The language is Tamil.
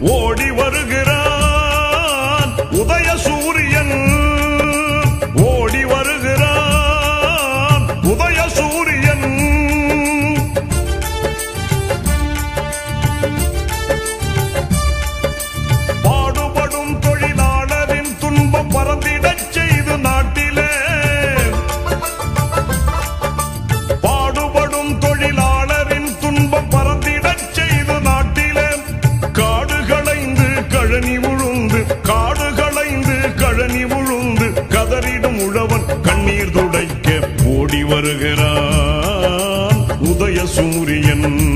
ஓடி வருகிறான் உதய சூரியன் ஓடி வருகிறான் உதய சூரியன் பாடுபடும் தொழிலாளரின் துன்பம் பறந்திடச் செய்து நாட்டிலே பாடுபடும் தொழிலாளரின் துன்பம் பறந்திடச் செய்து நாட்டிலே காடு களைந்து கழனி உழுந்து காடு களைந்து கழனி உழுந்து கதறிடும் உழவன் கண்ணீர் துடைக்க ஓடி வருகிறான் உதய சூரியன்